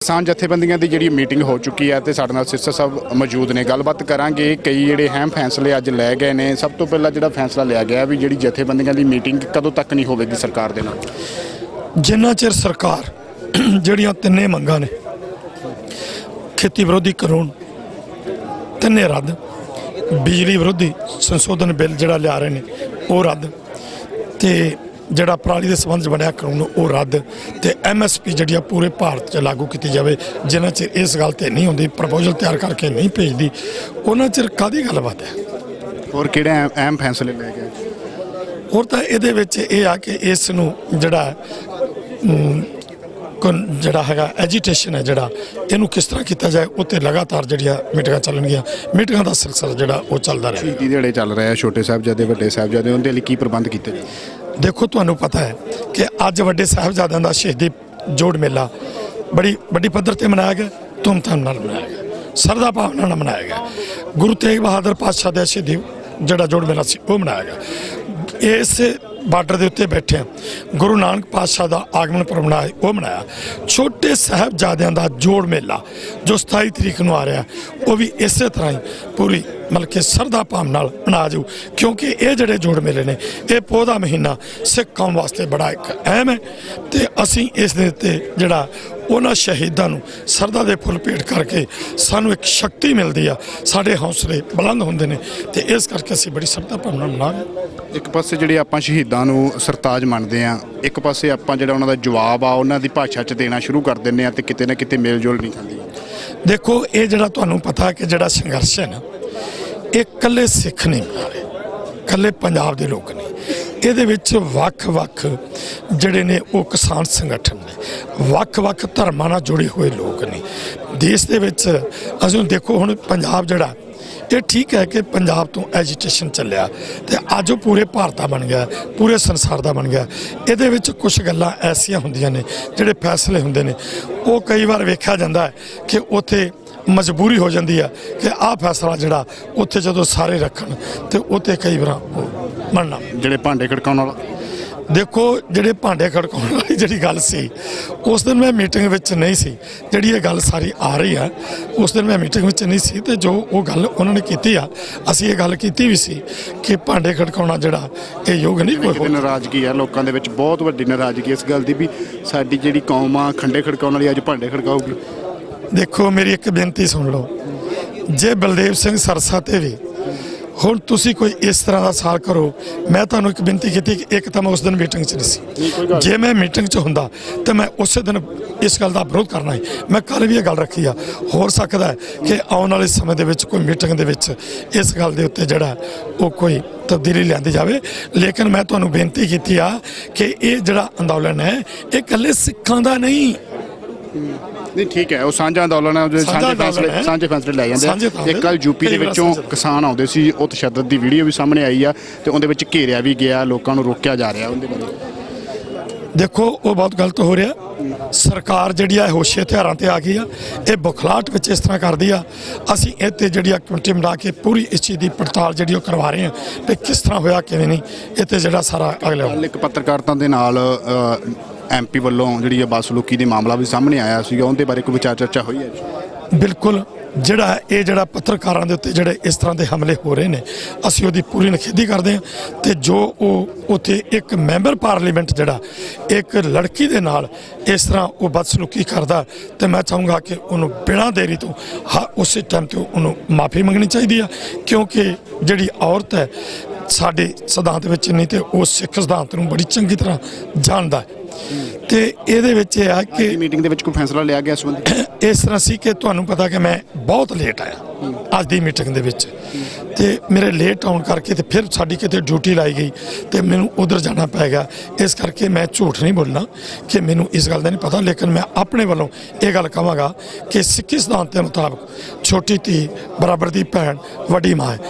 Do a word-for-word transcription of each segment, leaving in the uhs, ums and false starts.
किसान जथेबंदियां की जिहड़ी मीटिंग हो चुकी है तो साडे नाल सिरसा साहब मौजूद ने, गलबात करांगे। कई जिहड़े अहम फैसले अज लै गए ने। सब तो पहला जिहड़ा फैसला लिया गया भी जिहड़ी जथेबंदियां की मीटिंग कदों तक नहीं होवेगी सरकार दे नाल? जिन्ना चिर सरकार जिहड़ियां तिन्ने मंगां ने, खेती विरोधी कानून तिन्ने रद्द, बिजली विरोधी संशोधन बिल जिहड़ा लिया रहे ने वो रद्द, ते जिहड़ा पराली के संबंध बनया कानून वो रद्द, तो एम एस पी जी पूरे भारत च लागू की जाए। जिन्ना चिर इस गल ते नहीं होंदी, प्रपोजल तैयार करके नहीं भेजती, उन्ना चिर कादी गलबात है। और किहड़े अहम फैसले लै गए? और तो ये आ कि इस नूं जिहड़ा जिहड़ा हैगा एजीटेशन है जिहड़ा इनू किस तरह किया जाए, उत्ते लगातार जिहड़ियां मीटिंगां चलणगीਆਂ। मीटिंगां दा सिलसिला जिहड़ा वो चलदा रहे। शहीदी दिहाड़े चल रहे हैं, छोटे साहिबजादे वड्डे साहिबजादे, उनके लिए की प्रबंध किए जाए? देखो तुहानू पता है कि अज वड्डे साहिबजादियां दा शहीदी जोड़ मेला बड़ी बड़ी पद्धर ते मनाया गया, धूमधाम नाल मनाया गया, सरदा भावना नाल मनाया गया। गुरु तेग बहादुर पातशाह दा शहीदी जिहड़ा जोड़ मेला सी वो मनाया गया। इस बार्डर के उत्ते बैठे गुरु नानक पातशाह का आगमन पर मनाया वो मनाया। छोटे साहिबजादियां का जोड़ मेला जो सताई तरीक को आ रहा वो भी इस तरह ही पूरी मतलब कि सरदा भाव नाल मना जाऊ, क्योंकि ये जोड़े जोड़ मेले ने ये पौह दा महीना सिख कौम वास्ते बड़ा एक अहम है। तो असी इस दे उत्ते जिहड़ा उन्हां शहीदां नूं सरदा दे फुल भेट करके सानू एक शक्ति मिलती है, साडे हौसले बुलंद होंदे ने, ते इस करके असीं बड़ी सरदा भाव नाल मना रहे। एक पासे जिहड़े आपां शहीदां नूं सरताज मनदे आ, एक पासे आपां जिहड़ा उन्हां दा जवाब आ उन्हां दी भाषा च देना शुरू कर दिंदे आ, ते किते ना किते मेल जोल नहीं खांदी। देखो ये जिहड़ा तुहानूं पता है कि जिहड़ा संघर्ष है ना, ये कल्ले सिख नहीं बना रहे, कल्ले पंजाब दे लोग नहीं, ਇਹਦੇ ਵਿੱਚ ਵੱਖ-ਵੱਖ ਜਿਹੜੇ ਨੇ ਉਹ ਕਿਸਾਨ ਸੰਗਠਨ ਨੇ, ਵੱਖ-ਵੱਖ ਧਰਮਾਂ ਨਾਲ ਜੁੜੇ ਹੋਏ ਲੋਕ ਨੇ ਦੇਸ਼ ਦੇ ਵਿੱਚ। ਅਸੀਂ ਦੇਖੋ ਹੁਣ ਪੰਜਾਬ ਜਿਹੜਾ ਇਹ ਠੀਕ ਹੈ ਕਿ ਪੰਜਾਬ ਤੋਂ ਐਜੀਟੇਸ਼ਨ ਚੱਲਿਆ ਤੇ ਅੱਜ ਉਹ ਪੂਰੇ ਭਾਰਤ ਦਾ ਬਣ ਗਿਆ, ਪੂਰੇ ਸੰਸਾਰ ਦਾ ਬਣ ਗਿਆ। ਇਹਦੇ ਵਿੱਚ ਕੁਝ ਗੱਲਾਂ ਐਸੀਆਂ ਹੁੰਦੀਆਂ ਨੇ ਜਿਹੜੇ ਫੈਸਲੇ ਹੁੰਦੇ ਨੇ ਉਹ ਕਈ ਵਾਰ ਵੇਖਿਆ ਜਾਂਦਾ ਹੈ ਕਿ ਉੱਥੇ मजबूरी हो जाती है कि आ फैसला जिहड़ा उत्थे जदों सारे रखन तो उत्ते कई बार मनना जिहड़े भांडे खड़काउण वाला। देखो जिहड़े भांडे खड़काउण वाली जिहड़ी गल सी उस दिन मैं मीटिंग विच नहीं सी, जिहड़ी ये गल सारी आ रही है उस दिन मैं मीटिंग विच नहीं सी, ते जो वो गल उन्होंने कीती आ असीं ये गल कीती भी सी कि भांडे खड़काउणा जिहड़ा ये योग नहीं कोई। नाराज़गी है लोगों दे विच, बहुत वड्डी नाराज़गी इस गल दी भी साडी जिहड़ी कौम आ खंडे खड़काउण वाली अज भांडे खड़काऊगी। देखो मेरी एक बेनती सुन लो, जे बलदेव सिंह सरसा ते भी हुण तुसी कोई इस तरह का साल करो, मैं तुहानूं एक बेनती की कि एक तो मैं उस दिन मीटिंग च नहीं सी, जे मैं मीटिंग च हुंदा तो मैं उस दिन इस गल का विरोध करना ही। मैं कल भी ये गल रखी आ, हो सकता है कि आने वाले समय दे विच कोई मीटिंग दे विच इस गल दे उत्ते जिहड़ा वो कोई तब्दीली लिआंदी जावे, लेकिन मैं तुहानूं बेनती कीती आ कि ये जिहड़ा अंदोलन है ये कल्ले सिखां दा नहीं। नहीं ठीक है, वो साझा अंदोलन है, साझे फैसले साझे फैसले लै जांदे। एक कल यूपी दे विचों किसान आउंदे सी, वो तशद्दद दी वीडियो भी सामने आई आ ते उहदे विच घेरिया भी गया, लोकां नूं रोकिया जा रहा। उहदे बारे देखो वो बहुत गलत हो रहा। सरकार जिहड़ी है होशे हथियारां ते आ गई आ, ये बुखलाहट विच इस तरह करदी आ। असीं इत्ते जिहड़ी कमेटी बना के पूरी इस चीज़ की पड़ताल जिहड़ी करवा रहे हैं कि किस तरह होया किवें नहीं, इत्ते जिहड़ा सारा अगले एक पत्रकारिता दे नाल एम पी वालों जी बदसलूकी का मामला भी सामने आया सी, उनके बारे कोई विचार चर्चा हुई है? बिल्कुल जिहड़ा ये जिहड़ा पत्रकारां दे उत्ते जिहड़े इस तरह के हमले हो रहे हैं असीं उहदी पूरी निखेधी करते हैं। तो जो उत्थे एक मैंबर पार्लीमेंट जिहड़ा एक लड़की दे नाल इस तरह वो बदसलूकी करदा, तो मैं चाहूँगा कि उन्होंने बिना देरी तो हाँ उस टाइम तो उन्होंने माफ़ी मंगनी चाहिए है, क्योंकि जिहड़ी औरत है साडे सिद्धांत विच नहीं तो वो सिख सिद्धांत नूं बड़ी चंगी तरह जानदा है। तो ये है कि मीटिंग दे विच कोई फैसला लिया गया संबंधी इस तरह सी कि तुहानूं पता कि मैं बहुत लेट आया अज दी मीटिंग दे विच, ते मेरे लेट आउण करके ते फिर साडी किते ड्यूटी लाई गई तो मैनूं उधर जाना पै गया। इस करके मैं झूठ नहीं बोलना कि मैनूं इस गल दा नहीं पता, लेकिन मैं अपने वालों ये गल कहांगा कि सिक्खी सिद्धांत के मुताबिक छोटी धी बराबर दी भैन वड्डी मां है।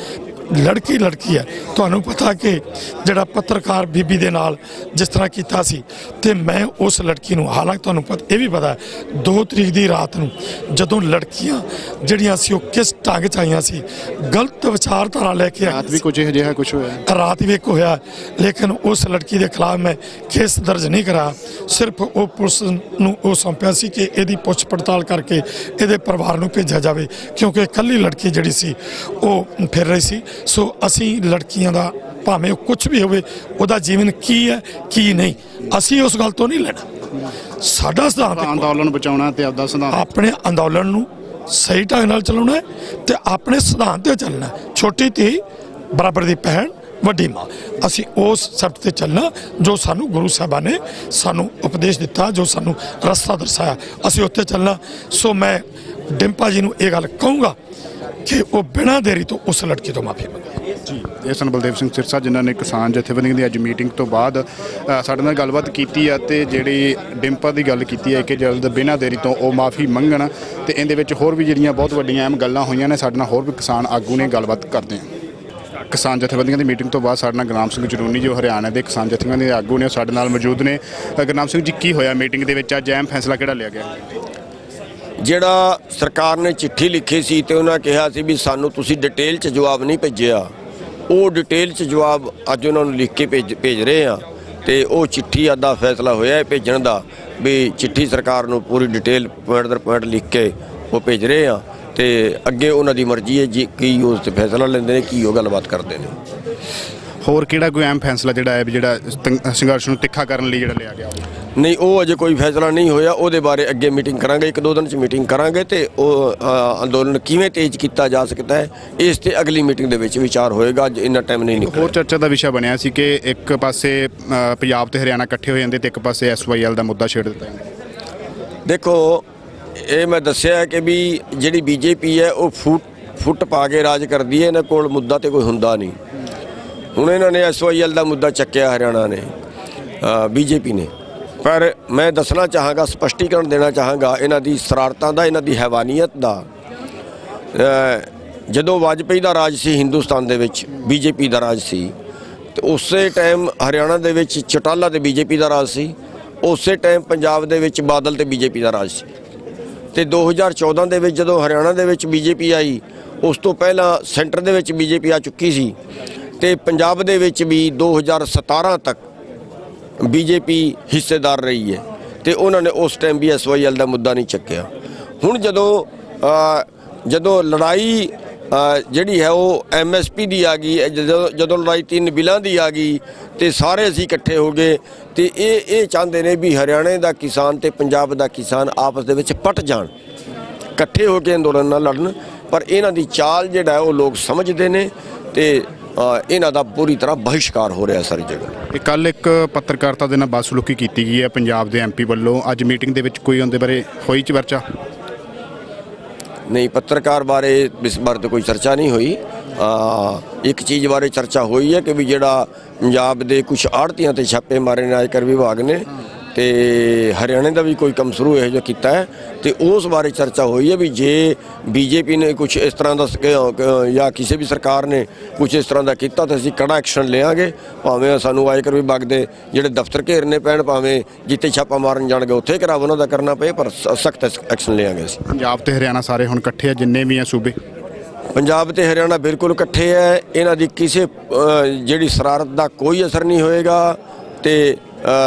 लड़की लड़की है। ਤੁਹਾਨੂੰ ਪਤਾ ਕਿ ਜਿਹੜਾ ਪੱਤਰਕਾਰ ਬੀਬੀ ਦੇ ਨਾਲ ਜਿਸ ਤਰ੍ਹਾਂ ਕੀਤਾ ਸੀ ਤੇ ਮੈਂ ਉਸ ਲੜਕੀ ਨੂੰ, ਹਾਲਾਂਕਿ ਤੁਹਾਨੂੰ ਪਤਾ ਇਹ ਵੀ ਪਤਾ ਦੋ ਤਰੀਕ ਦੀ ਰਾਤ ਨੂੰ ਜਦੋਂ ਲੜਕੀਆਂ ਜਿਹੜੀਆਂ ਸੀ ਉਹ ਕਿਸ ਢੰਗ 'ਚ ਆਈਆਂ ਸੀ, ਗਲਤ ਵਿਚਾਰਧਾਰਾ ਲੈ ਕੇ ਰਾਤ ਵੀ ਕੁਝ ਅਜਿਹਾ ਕੁਝ ਹੋਇਆ, ਰਾਤ ਵੀ ਇੱਕ ਹੋਇਆ, ਲੇਕਿਨ ਉਸ ਲੜਕੀ ਦੇ ਖਿਲਾਫ ਮੈਂ ਕੇਸ ਦਰਜ ਨਹੀਂ ਕਰਾ। ਸਿਰਫ ਉਹ ਪੁਲਿਸ ਨੂੰ ਉਹ ਸੌਂਪਿਆ ਸੀ ਕਿ ਇਹਦੀ ਪੁੱਛ ਪੜਤਾਲ ਕਰਕੇ ਇਹਦੇ ਪਰਿਵਾਰ ਨੂੰ ਭੇਜਿਆ ਜਾਵੇ, ਕਿਉਂਕਿ ਇਕੱਲੀ ਲੜਕੀ ਜਿਹੜੀ ਸੀ ਉਹ ਫਿਰ ਰਹੀ ਸੀ। ਸੋ ਅਸੀਂ ਲੜਕੀਆਂ ਦਾ ਭਾਵੇਂ ਉਹ ਕੁਛ ਵੀ ਹੋਵੇ ਉਹਦਾ ਜੀਵਨ ਕੀ ਹੈ ਕੀ ਨਹੀਂ, ਅਸੀਂ ਉਸ ਗੱਲ ਤੋਂ ਨਹੀਂ ਲੈਣਾ। ਸਾਡਾ ਸਿਧਾਂਤ ਅੰਦੋਲਨ ਬਚਾਉਣਾ ਤੇ ਆਪਦਾ ਸਿਧਾਂਤ, ਆਪਣੇ ਅੰਦੋਲਨ ਨੂੰ ਸਹੀ ਢੰਗ ਨਾਲ ਚਲਾਉਣਾ ਹੈ ਤੇ ਆਪਣੇ ਸਿਧਾਂਤ ਤੇ ਚੱਲਣਾ। ਛੋਟੀ ਧੀ ਬਰਾਬਰ ਦੀ ਭੈਣ ਵੱਡੀ ਮਾਂ, ਅਸੀਂ ਉਸ ਸਬਤ ਤੇ ਚੱਲਣਾ ਜੋ ਸਾਨੂੰ ਗੁਰੂ ਸਾਹਿਬਾਨ ਨੇ ਸਾਨੂੰ ਉਪਦੇਸ਼ ਦਿੱਤਾ, ਜੋ ਸਾਨੂੰ ਰਸਤਾ ਦਰਸਾਇਆ, ਅਸੀਂ ਉੱਤੇ ਚੱਲਣਾ। ਸੋ ਮੈਂ ਡਿੰਪਾ ਜੀ ਨੂੰ ਇਹ ਗੱਲ ਕਹੂੰਗਾ ਕਿ ਉਹ ਬਿਨਾਂ ਦੇਰੀ ਤੋਂ ਉਸ ਲੜਕੀ ਤੋਂ ਮਾਫੀ ਮੰਗੇ। ਜੀ, ਇਹ ਸਨ ਬਲਦੇਵ ਸਿੰਘ ਸਿਰਸਾ ਜਿਨ੍ਹਾਂ ਨੇ ਕਿਸਾਨ ਜਥੇਬੰਦੀਆਂ ਦੀ ਅੱਜ ਮੀਟਿੰਗ ਤੋਂ ਬਾਅਦ ਸਾਡੇ ਨਾਲ ਗੱਲਬਾਤ ਕੀਤੀ ਹੈ ਤੇ ਜਿਹੜੀ ਡਿੰਪਾ ਦੀ ਗੱਲ ਕੀਤੀ ਹੈ ਕਿ ਜਲਦ ਬਿਨਾਂ ਦੇਰੀ ਤੋਂ ਉਹ ਮਾਫੀ ਮੰਗਣ। ਤੇ ਇਹਦੇ ਵਿੱਚ ਹੋਰ ਵੀ ਜਿਹੜੀਆਂ ਬਹੁਤ ਵੱਡੀਆਂ ਅਹਿਮ ਗੱਲਾਂ ਹੋਈਆਂ ਨੇ, ਸਾਡੇ ਨਾਲ ਹੋਰ ਵੀ ਕਿਸਾਨ ਆਗੂ ਨੇ, ਗੱਲਬਾਤ ਕਰਦੇ ਹਾਂ। ਕਿਸਾਨ ਜਥੇਬੰਦੀਆਂ ਦੀ ਮੀਟਿੰਗ ਤੋਂ ਬਾਅਦ ਸਾਡੇ ਨਾਲ ਗੁਰਨਾਮ ਸਿੰਘ ਜਰੂਨੀ ਜੋ ਹਰਿਆਣਾ ਦੇ ਕਿਸਾਨ ਜਥੇਬੰਦੀਆਂ ਦੇ ਆਗੂ ਨੇ, ਉਹ ਸਾਡੇ ਨਾਲ ਮੌਜੂਦ ਨੇ। ਗੁਰਨਾਮ ਸਿੰਘ ਜੀ, ਕੀ ਹੋਇਆ ਮੀਟਿੰਗ ਦੇ ਵਿੱਚ ਅੱਜ, ਅਹਿਮ ਫੈਸਲਾ ਕਿਹੜਾ ਲਿਆ ਗਿਆ? ਜਿਹੜਾ ਸਰਕਾਰ ਨੇ ਚਿੱਠੀ ਲਿਖੀ ਸੀ ਤੇ ਉਹਨਾਂ ਕਿਹਾ ਸੀ ਵੀ ਸਾਨੂੰ ਤੁਸੀਂ ਡਿਟੇਲ 'ਚ ਜਵਾਬ ਨਹੀਂ ਭੇਜਿਆ, ਉਹ ਡਿਟੇਲ 'ਚ ਜਵਾਬ ਅੱਜ ਉਹਨਾਂ ਨੂੰ ਲਿਖ ਕੇ ਭੇਜ ਭੇਜ ਰਹੇ ਆ। ਤੇ ਉਹ ਚਿੱਠੀ ਦਾ ਫੈਸਲਾ ਹੋਇਆ ਹੈ ਭੇਜਣ ਦਾ, ਵੀ ਚਿੱਠੀ ਸਰਕਾਰ ਨੂੰ ਪੂਰੀ ਡਿਟੇਲ ਪੁਆਇੰਟ ਦਰ ਪੁਆਇੰਟ ਲਿਖ ਕੇ ਉਹ ਭੇਜ ਰਹੇ ਆ। ਤੇ ਅੱਗੇ ਉਹਨਾਂ ਦੀ ਮਰਜ਼ੀ ਹੈ ਜੀ ਕੀ ਉਸ 'ਤੇ ਫੈਸਲਾ ਲੈਂਦੇ ਨੇ, ਕੀ ਉਹ ਗੱਲਬਾਤ ਕਰਦੇ ਨੇ। ਹੋਰ ਕਿਹੜਾ ਕੋਈ ਅਹਿਮ ਫੈਸਲਾ ਜਿਹੜਾ ਹੈ ਜਿਹੜਾ ਸੰਘਰਸ਼ ਨੂੰ ਤਿੱਖਾ ਕਰਨ ਲਈ ਜਿਹੜਾ ਲਿਆ ਗਿਆ? ਨਹੀਂ, ਉਹ ਅਜੇ ਕੋਈ ਫੈਸਲਾ ਨਹੀਂ ਹੋਇਆ, ਉਹਦੇ ਬਾਰੇ ਅੱਗੇ ਮੀਟਿੰਗ ਕਰਾਂਗੇ, ਇੱਕ ਦੋ ਦਿਨ 'ਚ ਮੀਟਿੰਗ ਕਰਾਂਗੇ ਤੇ ਉਹ ਅੰਦੋਲਨ ਕਿਵੇਂ ਤੇਜ਼ ਕੀਤਾ ਜਾ ਸਕਦਾ ਹੈ ਇਸ 'ਤੇ ਅਗਲੀ ਮੀਟਿੰਗ ਦੇ ਵਿੱਚ ਵਿਚਾਰ ਹੋਏਗਾ। ਅੱਜ ਇੰਨਾ ਟਾਈਮ ਨਹੀਂ ਨਿਕਲਿਆ। ਹੋਰ ਚਰਚਾ ਦਾ ਵਿਸ਼ਾ ਬਣਿਆ ਸੀ ਕਿ ਇੱਕ ਪਾਸੇ ਪੰਜਾਬ ਤੇ ਹਰਿਆਣਾ ਇਕੱਠੇ ਹੋ ਜਾਂਦੇ ਤੇ ਇੱਕ ਪਾਸੇ ਐਸ ਵਾਈ ਐਲ ਦਾ ਮੁੱਦਾ ਛੇੜ ਦਿੱਤਾ ਜਾਂਦਾ। ਦੇਖੋ, ਇਹ ਮੈਂ ਦੱਸਿਆ ਕਿ ਵੀ ਜਿਹੜੀ ਬੀਜੇਪੀ ਹੈ ਉਹ ਫੁੱਟ ਫੁੱਟ ਪਾ ਕੇ ਰਾਜ ਕਰਦੀ ਹੈ, ਇਹਨਾਂ ਕੋਲ ਮੁੱਦਾ ਤੇ ਕੋਈ ਹੁੰਦਾ ਨਹੀਂ। ਹੁਣ ਇਹਨਾਂ ਨੇ ਐਸ ਵਾਈ ਐਲ ਦਾ ਮੁੱਦਾ ਚੱਕਿਆ ਹਰਿਆਣਾ ਨੇ, ਬੀਜੇਪੀ ਨੇ, ਪਰ ਮੈਂ ਦੱਸਣਾ ਚਾਹਾਂਗਾ, ਸਪਸ਼ਟੀਕਰਨ ਦੇਣਾ ਚਾਹਾਂਗਾ ਇਹਨਾਂ ਦੀ ਸ਼ਰਾਰਤਾਂ ਦਾ, ਇਹਨਾਂ ਦੀ ਹੈਵਾਨੀਅਤ ਦਾ। ਜਦੋਂ ਵਾਜਪੇਈ ਦਾ ਰਾਜ ਸੀ ਹਿੰਦੁਸਤਾਨ ਦੇ ਵਿੱਚ, ਬੀਜੇਪੀ ਦਾ ਰਾਜ ਸੀ, ਤੇ ਉਸੇ ਟਾਈਮ ਹਰਿਆਣਾ ਦੇ ਵਿੱਚ ਚੌਟਾਲਾ ਤੇ ਬੀਜੇਪੀ ਦਾ ਰਾਜ ਸੀ। ਉਸੇ ਟਾਈਮ ਪੰਜਾਬ ਦੇ ਵਿੱਚ ਬਾਦਲ ਤੇ ਬੀਜੇਪੀ ਦਾ ਰਾਜ ਸੀ। ਤੇ ਦੋ ਹਜ਼ਾਰ ਚੌਦਾਂ ਦੇ ਵਿੱਚ ਜਦੋਂ ਹਰਿਆਣਾ ਦੇ ਵਿੱਚ ਬੀਜੇਪੀ ਆਈ, ਉਸ ਤੋਂ ਪਹਿਲਾਂ ਸੈਂਟਰ ਦੇ ਵਿੱਚ ਬੀਜੇਪੀ ਆ ਚੁੱਕੀ ਸੀ ਤੇ ਪੰਜਾਬ ਦੇ ਵਿੱਚ ਵੀ ਦੋ ਹਜ਼ਾਰ ਸਤਾਰਾਂ ਤੱਕ ਬੀਜੇਪੀ ਹਿੱਸੇਦਾਰ ਰਹੀ ਹੈ ਤੇ ਉਹਨਾਂ ਨੇ ਉਸ ਟਾਈਮ ਵੀ ਐਸ ਵਾਈ ਐਲ ਦਾ ਮੁੱਦਾ ਨਹੀਂ ਚੱਕਿਆ। ਹੁਣ ਜਦੋਂ ਜਦੋਂ ਲੜਾਈ ਜਿਹੜੀ ਹੈ ਉਹ ਐਮ ਐਸ ਪੀ ਦੀ ਆ ਗਈ, ਜਦੋਂ ਜਦੋਂ ਲੜਾਈ ਤਿੰਨ ਬਿੱਲਾਂ ਦੀ ਆ ਗਈ ਤੇ ਸਾਰੇ ਅਸੀਂ ਇਕੱਠੇ ਹੋ ਗਏ ਤੇ ਇਹ ਇਹ ਚਾਹੁੰਦੇ ਨੇ ਵੀ ਹਰਿਆਣੇ ਦਾ ਕਿਸਾਨ ਤੇ ਪੰਜਾਬ ਦਾ ਕਿਸਾਨ ਆਪਸ ਦੇ ਵਿੱਚ ਪਟ ਜਾਣ, ਇਕੱਠੇ ਹੋ ਕੇ ਅੰਦੋਲਨ ਨਾਲ ਲੜਨ। ਪਰ ਇਹਨਾਂ ਦੀ ਚਾਲ ਜਿਹੜਾ ਉਹ ਲੋਕ ਸਮਝਦੇ ਨੇ ਤੇ ਇਹਨਾਂ ਦਾ ਪੂਰੀ ਤਰ੍ਹਾਂ ਬਹਿਸ਼ਕਾਰ ਹੋ ਰਿਹਾ ਸਾਰੀ ਜਗ੍ਹਾ। ਕੱਲ੍ਹ ਇੱਕ ਪੱਤਰਕਾਰਤਾ ਦੇ ਨਾਲ ਬਦਸਲੂਕੀ ਕੀਤੀ ਗਈ ਹੈ ਪੰਜਾਬ ਦੇ ਐਮ ਪੀ ਵੱਲੋਂ, ਅੱਜ ਮੀਟਿੰਗ ਦੇ ਵਿੱਚ ਕੋਈ ਉਹਦੇ ਬਾਰੇ ਹੋਈ ਚਰਚਾ? ਨਹੀਂ, ਪੱਤਰਕਾਰ ਬਾਰੇ ਇਸ ਬਾਰੇ ਤਾਂ ਕੋਈ ਚਰਚਾ ਨਹੀਂ ਹੋਈ। ਇੱਕ ਚੀਜ਼ ਬਾਰੇ ਚਰਚਾ ਹੋਈ ਹੈ ਕਿ ਵੀ ਜਿਹੜਾ ਪੰਜਾਬ ਦੇ ਕੁਝ ਆੜ੍ਹਤੀਆਂ 'ਤੇ ਛਾਪੇ ਮਾਰੇ ਨੇ ਆਇਕਰ ਵਿਭਾਗ ਨੇ ਤੇ ਹਰਿਆਣੇ ਦਾ ਵੀ ਕੋਈ ਕੰਮ ਸ਼ੁਰੂ ਇਹੋ ਜਿਹਾ ਕੀਤਾ ਹੈ ਤੇ ਉਸ ਬਾਰੇ ਚਰਚਾ ਹੋਈ ਹੈ ਵੀ ਜੇ ਬੀਜੇਪੀ ਨੇ ਕੁਝ ਇਸ ਤਰ੍ਹਾਂ ਦਾ ਜਾਂ ਕਿਸੇ ਵੀ ਸਰਕਾਰ ਨੇ ਕੁਝ ਇਸ ਤਰ੍ਹਾਂ ਦਾ ਕੀਤਾ ਤਾਂ ਅਸੀਂ ਕੜਾ ਐਕਸ਼ਨ ਲਿਆਂਗੇ, ਭਾਵੇਂ ਸਾਨੂੰ ਆਇਕਰ ਵਿਭਾਗ ਦੇ ਜਿਹੜੇ ਦਫ਼ਤਰ ਘੇਰਨੇ ਪੈਣ, ਭਾਵੇਂ ਜਿੱਥੇ ਛਾਪਾ ਮਾਰਨ ਜਾਣਗੇ ਉੱਥੇ ਘਰਾਵ ਉਹਨਾਂ ਦਾ ਕਰਨਾ ਪਏ, ਪਰ ਸਖਤ ਐਕਸ਼ਨ ਲਿਆਂਗੇ ਅਸੀਂ। ਪੰਜਾਬ ਤੇ ਹਰਿਆਣਾ ਸਾਰੇ ਹੁਣ ਇਕੱਠੇ ਆ, ਜਿੰਨੇ ਵੀ ਆ ਸੂਬੇ? ਪੰਜਾਬ ਤੇ ਹਰਿਆਣਾ ਬਿਲਕੁਲ ਇਕੱਠੇ ਹੈ, ਇਹਨਾਂ ਦੀ ਕਿਸੇ ਜਿਹੜੀ ਸ਼ਰਾਰਤ ਦਾ ਕੋਈ ਅਸਰ ਨਹੀਂ ਹੋਏਗਾ ਤੇ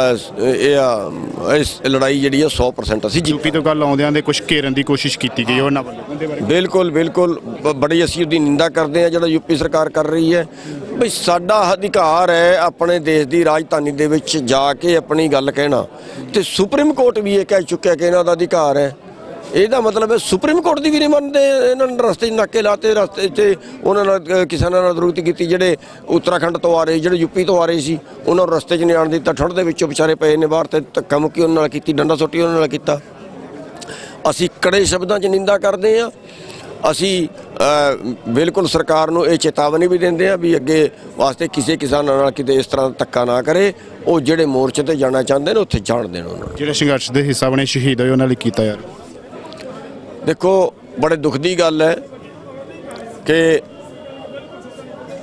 ਇਹ ਇਸ ਲੜਾਈ ਜਿਹੜੀ ਹੈ ਸੌ ਪਰਸੈਂਟ ਅਸੀਂ ਯੂਪੀ ਤੋਂ ਗੱਲ ਆਉਂਦਿਆਂ ਦੇ ਕੁਝ ਘੇਰਨ ਦੀ ਕੋਸ਼ਿਸ਼ ਕੀਤੀ ਗਈ ਉਹਨਾਂ ਵੱਲੋਂ। ਬਿਲਕੁਲ ਬਿਲਕੁਲ ਬੜੀ ਅਸੀਂ ਉਹਦੀ ਨਿੰਦਾ ਕਰਦੇ ਹਾਂ ਜਿਹੜਾ ਯੂਪੀ ਸਰਕਾਰ ਕਰ ਰਹੀ ਹੈ। ਬਈ ਸਾਡਾ ਅਧਿਕਾਰ ਹੈ ਆਪਣੇ ਦੇਸ਼ ਦੀ ਰਾਜਧਾਨੀ ਦੇ ਵਿੱਚ ਜਾ ਕੇ ਆਪਣੀ ਗੱਲ ਕਹਿਣਾ, ਤੇ ਸੁਪਰੀਮ ਕੋਰਟ ਵੀ ਇਹ ਕਹਿ ਚੁੱਕਿਆ ਕਿ ਇਹਨਾਂ ਦਾ ਅਧਿਕਾਰ ਹੈ। ਇਹਦਾ ਮਤਲਬ ਹੈ ਸੁਪਰੀਮ ਕੋਰਟ ਦੀ ਵੀ ਨਹੀਂ ਮੰਨਦੇ। ਇਹਨਾਂ ਨੇ ਰਸਤੇ 'ਚ ਨਾਕੇ ਲਾਤੇ, ਰਸਤੇ 'ਚ ਉਹਨਾਂ ਨਾਲ ਕਿਸਾਨਾਂ ਨਾਲ ਦੁਰਗਤੀ ਕੀਤੀ, ਜਿਹੜੇ ਉੱਤਰਾਖੰਡ ਤੋਂ ਆ ਰਹੇ, ਜਿਹੜੇ ਯੂਪੀ ਤੋਂ ਆ ਰਹੇ ਸੀ, ਉਹਨਾਂ ਨੂੰ ਰਸਤੇ 'ਚ ਨਹੀਂ ਆਉਣ ਦਿੱਤਾ, ਠੰਡ ਦੇ ਵਿੱਚੋਂ ਵਿਚਾਰੇ ਪਏ ਨੇ ਬਾਹਰ ਤੇ ਧੱਕਾ ਮੁੱਕੀ ਉਹਨਾਂ ਨਾਲ ਕੀਤੀ, ਡੰਡਾ ਸੁੱਟੀ ਉਹਨਾਂ ਨਾਲ ਕੀਤਾ। ਅਸੀਂ ਕੜੇ ਸ਼ਬਦਾਂ 'ਚ ਨਿੰਦਾ ਕਰਦੇ ਹਾਂ। ਅਸੀਂ ਬਿਲਕੁਲ ਸਰਕਾਰ ਨੂੰ ਇਹ ਚੇਤਾਵਨੀ ਵੀ ਦਿੰਦੇ ਹਾਂ ਵੀ ਅੱਗੇ ਵਾਸਤੇ ਕਿਸੇ ਕਿਸਾਨਾਂ ਨਾਲ ਕਿਤੇ ਇਸ ਤਰ੍ਹਾਂ ਧੱਕਾ ਨਾ ਕਰੇ। ਉਹ ਜਿਹੜੇ ਮੋਰਚੇ 'ਤੇ ਜਾਣਾ ਚਾਹੁੰਦੇ ਨੇ ਉੱਥੇ ਜਾਣ ਦੇਣ। ਉਹਨਾਂ ਜਿਹੜੇ ਸੰਘਰਸ਼ ਦੇ ਹਿੱਸਾ ਬਣੇ ਸ਼ਹੀਦ ਹੋਏ ਉਹਨਾਂ ਲਈ ਕੀਤਾ ਯਾਰ। ਦੇਖੋ, ਬੜੇ ਦੁੱਖ ਦੀ ਗੱਲ ਹੈ ਕਿ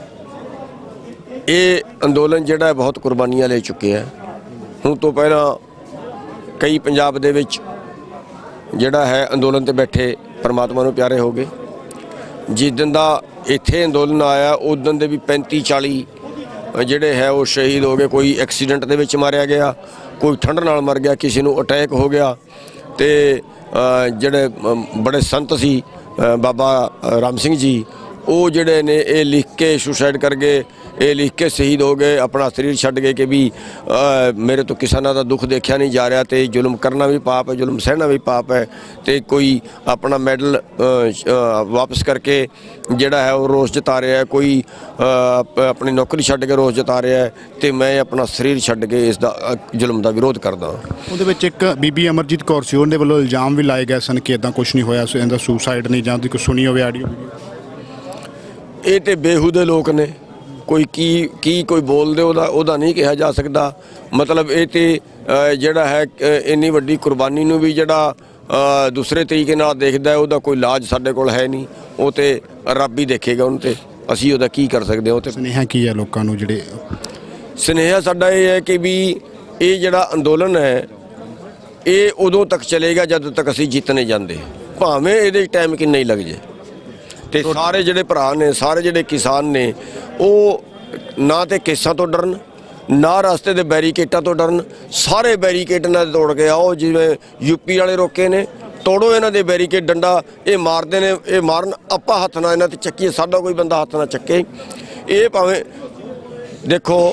ਇਹ ਅੰਦੋਲਨ ਜਿਹੜਾ ਬਹੁਤ ਕੁਰਬਾਨੀਆਂ ਲੈ ਚੁੱਕਿਆ ਹੁਣ ਤੋਂ ਪਹਿਲਾਂ ਕਈ ਪੰਜਾਬ ਦੇ ਵਿੱਚ ਜਿਹੜਾ ਹੈ ਅੰਦੋਲਨ ਤੇ ਬੈਠੇ ਪਰਮਾਤਮਾ ਨੂੰ ਪਿਆਰੇ ਹੋ ਗਏ। ਜਿਸ ਦਿਨ ਦਾ ਇੱਥੇ ਅੰਦੋਲਨ ਆਇਆ ਉਸ ਦਿਨ ਦੇ ਵੀ ਪੈਂਤੀ ਚਾਲੀ ਜਿਹੜੇ ਹੈ ਉਹ ਸ਼ਹੀਦ ਹੋ ਗਏ। ਕੋਈ ਐਕਸੀਡੈਂਟ ਦੇ ਵਿੱਚ ਮਾਰਿਆ ਗਿਆ, ਕੋਈ ਠੰਡ ਨਾਲ ਮਰ ਗਿਆ, ਕਿਸੇ ਨੂੰ ਅਟੈਕ ਹੋ ਗਿਆ। ਤੇ ਜਿਹੜੇ ਬੜੇ ਸੰਤ ਸੀ ਬਾਬਾ ਰਾਮ ਸਿੰਘ ਜੀ, ਉਹ ਜਿਹੜੇ ਨੇ ਇਹ ਲਿਖ ਕੇ ਸੁਸਾਈਡ ਕਰ ਗਏ, ਇਹ ਲਿਖ ਕੇ ਸ਼ਹੀਦ ਹੋ ਗਏ, ਆਪਣਾ ਸਰੀਰ ਛੱਡ ਗਏ ਕਿ ਵੀ ਮੇਰੇ ਤੋਂ ਕਿਸਾਨਾਂ ਦਾ ਦੁੱਖ ਦੇਖਿਆ ਨਹੀਂ ਜਾ ਰਿਹਾ ਤੇ ਜ਼ੁਲਮ ਕਰਨਾ ਵੀ ਪਾਪ ਹੈ, ਜ਼ੁਲਮ ਸਹਿਣਾ ਵੀ ਪਾਪ ਹੈ। ਤੇ ਕੋਈ ਆਪਣਾ ਮੈਡਲ ਵਾਪਸ ਕਰਕੇ ਜਿਹੜਾ ਹੈ ਉਹ ਰੋਸ ਜਤਾ ਰਿਹਾ ਹੈ, ਕੋਈ ਆਪਣੀ ਨੌਕਰੀ ਛੱਡ ਕੇ ਰੋਸ ਜਤਾ ਰਿਹਾ ਹੈ ਤੇ ਮੈਂ ਆਪਣਾ ਸਰੀਰ ਛੱਡ ਕੇ ਇਸ ਦਾ ਜ਼ੁਲਮ ਦਾ ਵਿਰੋਧ ਕਰਦਾ। ਉਹਦੇ ਵਿੱਚ ਇੱਕ ਬੀਬੀ ਅਮਰਜੀਤ ਕੌਰ ਸੀ, ਉਹਦੇ ਵੱਲੋਂ ਇਲਜ਼ਾਮ ਵੀ ਲਾਏ ਗਏ ਸਨ ਕਿ ਇੱਦਾਂ ਕੁਛ ਨਹੀਂ ਹੋਇਆ, ਇਹਦਾ ਸੁਸਾਈਡ ਨਹੀਂ ਜਾਂ ਕੋਈ ਸੁਣੀ ਹੋਵੇ ਆਡੀਓ। ਇਹ ਤੇ ਬੇਹੂਦੇ ਲੋਕ ਨੇ, ਕੋਈ ਕੀ ਕੀ ਕੋਈ ਬੋਲਦੇ ਉਹਦਾ ਉਹਦਾ ਨਹੀਂ ਕਿਹਾ ਜਾ ਸਕਦਾ। ਮਤਲਬ ਇਹ ਤੇ ਜਿਹੜਾ ਹੈ ਇੰਨੀ ਵੱਡੀ ਕੁਰਬਾਨੀ ਨੂੰ ਵੀ ਜਿਹੜਾ ਦੂਸਰੇ ਤਰੀਕੇ ਨਾਲ ਦੇਖਦਾ ਹੈ, ਉਹਦਾ ਕੋਈ ਇਲਾਜ ਸਾਡੇ ਕੋਲ ਹੈ ਨਹੀਂ। ਉਹ ਤੇ ਰੱਬ ਹੀ ਦੇਖੇਗਾ ਉਹਨੂੰ, ਤੇ ਅਸੀਂ ਉਹਦਾ ਕੀ ਕਰ ਸਕਦੇ ਹਾਂ। ਉਹ ਤੇ ਸੁਨੇਹਾ ਕੀ ਹੈ ਲੋਕਾਂ ਨੂੰ? ਜਿਹੜੇ ਸੁਨੇਹਾ ਸਾਡਾ ਇਹ ਹੈ ਕਿ ਵੀ ਇਹ ਜਿਹੜਾ ਅੰਦੋਲਨ ਹੈ ਇਹ ਉਦੋਂ ਤੱਕ ਚੱਲੇਗਾ ਜਦੋਂ ਤੱਕ ਅਸੀਂ ਜਿੱਤ ਨਹੀਂ ਜਾਂਦੇ, ਭਾਵੇਂ ਇਹਦੇ ਟਾਈਮ ਕਿੰਨਾ ਹੀ ਲੱਗ ਜੇ। ਤੇ ਸਾਰੇ ਜਿਹੜੇ ਭਰਾ ਨੇ, ਸਾਰੇ ਜਿਹੜੇ ਕਿਸਾਨ ਨੇ, ਉਹ ਨਾ ਤੇ ਕੇਸਾਂ ਤੋਂ ਡਰਨ, ਨਾ ਰਸਤੇ ਦੇ ਬੈਰੀਕੇਟਾਂ ਤੋਂ ਡਰਨ। ਸਾਰੇ ਬੈਰੀਕੇਡ ਇਹਨਾਂ ਦੇ ਤੋੜ ਕੇ ਆਓ, ਜਿਵੇਂ ਯੂਪੀ ਵਾਲੇ ਰੋਕੇ ਨੇ, ਤੋੜੋ ਇਹਨਾਂ ਦੇ ਬੈਰੀਕੇਡ। ਡੰਡਾ ਇਹ ਮਾਰਦੇ ਨੇ, ਇਹ ਮਾਰਨ, ਆਪਾਂ ਹੱਥ ਨਾਲ ਇਹਨਾਂ ਤੇ ਚੱਕੀਏ, ਸਾਡਾ ਕੋਈ ਬੰਦਾ ਹੱਥ ਨਾਲ ਚੱਕੇ। ਇਹ ਭਾਵੇਂ ਦੇਖੋ,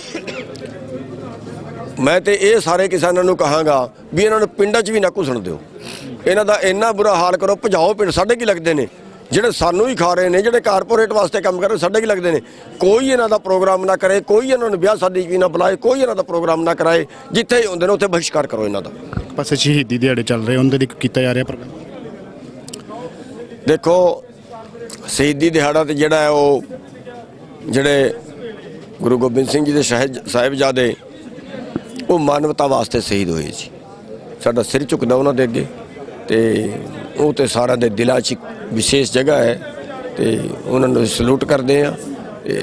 ਮੈਂ ਤੇ ਇਹ ਸਾਰੇ ਕਿਸਾਨਾਂ ਨੂੰ ਕਹਾਂਗਾ ਵੀ ਇਹਨਾਂ ਨੂੰ ਪਿੰਡਾਂ 'ਚ ਵੀ ਨਾ ਘੁਸਣ ਦਿਓ, ਇਹਨਾਂ ਦਾ ਇੰਨਾ ਬੁਰਾ ਹਾਲ ਕਰੋ, ਭਜਾਓ ਪਿੰਡ। ਸਾਡੇ ਕੀ ਲੱਗਦੇ ਨੇ ਜਿਹੜੇ ਸਾਨੂੰ ਹੀ ਖਾ ਰਹੇ ਨੇ, ਜਿਹੜੇ ਕਾਰਪੋਰੇਟ ਵਾਸਤੇ ਕੰਮ ਕਰ ਰਹੇ, ਸਾਡੇ ਕੀ ਲੱਗਦੇ ਨੇ? ਕੋਈ ਇਹਨਾਂ ਦਾ ਪ੍ਰੋਗਰਾਮ ਨਾ ਕਰੇ, ਕੋਈ ਇਹਨਾਂ ਨੂੰ ਵਿਆਹ ਸ਼ਾਦੀ ਵੀ ਨਾ ਬੁਲਾਏ, ਕੋਈ ਇਹਨਾਂ ਦਾ ਪ੍ਰੋਗਰਾਮ ਨਾ ਕਰਾਏ। ਜਿੱਥੇ ਹੀ ਹੁੰਦੇ ਨੇ ਉੱਥੇ ਬਹਿਸ਼ਕਾਰ ਕਰੋ ਇਹਨਾਂ ਦਾ। ਪਾਸੇ ਸ਼ਹੀਦੀ ਦਿਹਾੜੇ ਚੱਲ ਰਹੇ, ਉਹਦੇ ਲਈ ਕੀਤਾ ਜਾ ਰਿਹਾ ਪ੍ਰੋਗਰਾਮ। ਦੇਖੋ, ਸ਼ਹੀਦੀ ਦਿਹਾੜਾ ਤੇ ਜਿਹੜਾ ਹੈ ਉਹ ਜਿਹੜੇ ਗੁਰੂ ਗੋਬਿੰਦ ਸਿੰਘ ਜੀ ਦੇ ਸਾਹਿਬਜ਼ਾਦੇ ਉਹ ਮਾਨਵਤਾ ਵਾਸਤੇ ਸ਼ਹੀਦ ਹੋਏ ਸੀ। ਸਾਡਾ ਸਿਰ ਝੁਕਦਾ ਉਹਨਾਂ ਦੇ ਅੱਗੇ, ਤੇ ਉਹ ਤੇ ਸਾਰਿਆਂ ਦੇ ਦਿਲਾਂ 'ਚ ਵਿਸ਼ੇਸ਼ ਜਗ੍ਹਾ ਹੈ ਤੇ ਉਹਨਾਂ ਨੂੰ ਸਲੂਟ ਕਰਦੇ ਆ। ਤੇ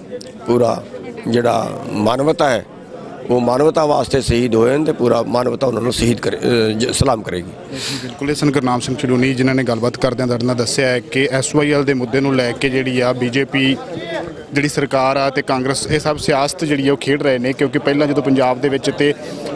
ਪੂਰਾ ਜਿਹੜਾ ਮਾਨਵਤਾ ਹੈ ਉਹ ਮਾਨਵਤਾ ਵਾਸਤੇ ਸ਼ਹੀਦ ਹੋਏ ਨੇ ਤੇ ਪੂਰਾ ਮਾਨਵਤਾ ਉਹਨਾਂ ਨੂੰ ਸ਼ਹੀਦ ਕਰੇ, ਸਲਾਮ ਕਰੇਗੀ। ਬਿਲਕੁਲ, ਇਹ ਸਨ ਗੁਰਨਾਮ ਸਿੰਘ ਚਲੂਨੀ ਜਿਨ੍ਹਾਂ ਨੇ ਗੱਲਬਾਤ ਕਰਦਿਆਂ ਤੁਹਾਡੇ ਨਾਲ ਦੱਸਿਆ ਹੈ ਕਿ ਐਸ ਵਾਈ ਐਲ ਦੇ ਮੁੱਦੇ ਨੂੰ ਲੈ ਕੇ ਜਿਹੜੀ ਆ ਬੀਜੇਪੀ ਜਿਹੜੀ ਸਰਕਾਰ ਆ ਤੇ ਕਾਂਗਰਸ ਇਹ ਸਭ ਸਿਆਸਤ ਜਿਹੜੀ ਆ ਉਹ ਖੇਡ ਰਹੇ ਨੇ। ਕਿਉਂਕਿ ਪਹਿਲਾਂ ਜਦੋਂ ਪੰਜਾਬ ਦੇ ਵਿੱਚ ਤੇ